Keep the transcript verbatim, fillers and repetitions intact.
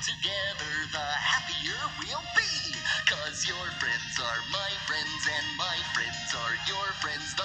together, the happier we'll be. Cause your friends are my friends, and my friends are your friends.